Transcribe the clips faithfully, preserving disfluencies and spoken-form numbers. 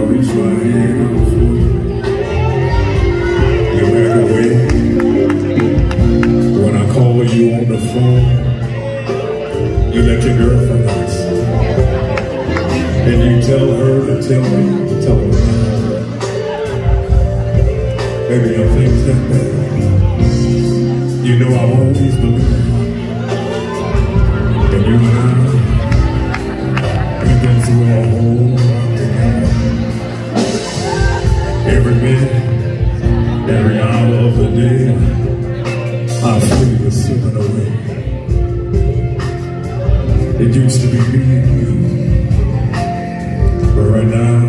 reach my hand out for you. You back away. When I call you on the phone, you let your girlfriend answer. And you tell her to tell me, tell her about her. Baby, your things that bad. You know I've always believed. And you and I, we've been through a whole lot together. Every minute, every hour of the day, I feel you slipping away. It used to be me and you, but right now,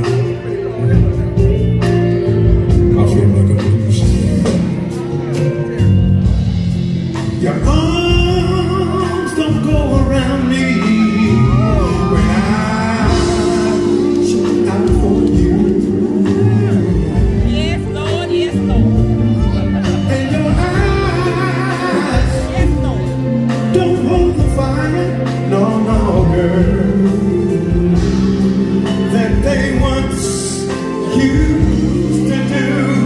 I feel like a loser. Your arms don't go around me when I reach out for you. Yes, Lord, yes, Lord. And your eyes, yes, Lord, don't hold the fire, no, no, girl, that they once used to do.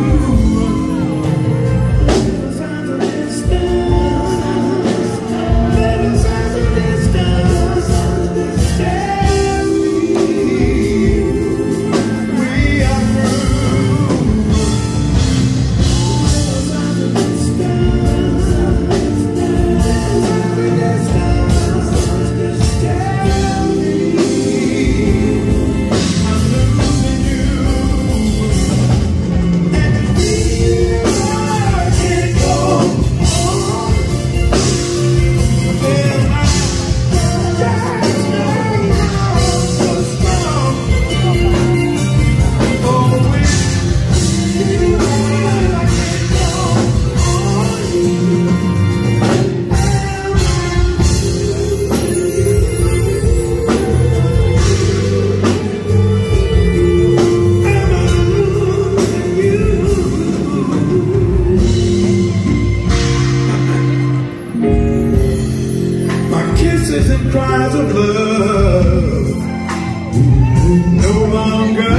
And cries of love no longer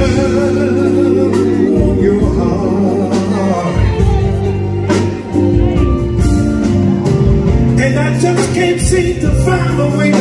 on your heart, and I just can't seem to find a way